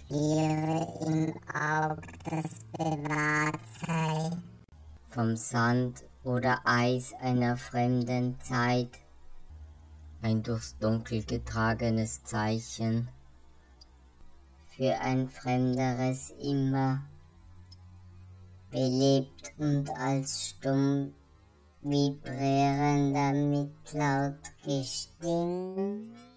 Ihre im Aug, das bewahrt sei vom Sand oder Eis einer fremden Zeit, ein durchs Dunkel getragenes Zeichen für ein fremderes Immer, belebt und als stumm vibrierender Mitlaut gestimmt.